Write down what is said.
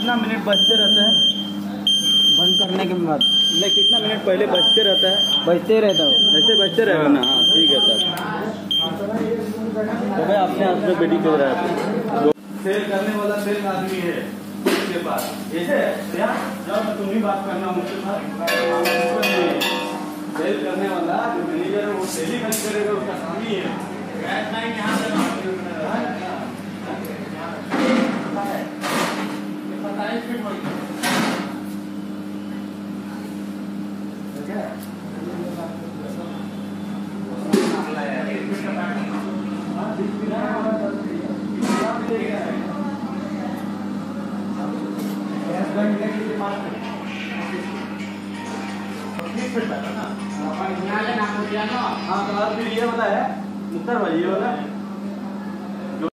कितना मिनट बजते रहता है बंद करने के बाद? नहीं, कितना मिनट पहले बजते रहता है? बजते रहता हो, ऐसे बजते रहेगा ना? हाँ ठीक है सर। तो भाई अपने हाथ में बेटी चल रहा है। सेल करने वाला सेल आदमी है उसके पास, ऐसे जब तुम ही बात करना मुझसे साथ। सेल करने वाला जो मैनेजर है वो सेल ही नहीं करेगा, उसका काम ही है। हाँ तो फिर ये वाला है मुख्तार भाई, ये वाला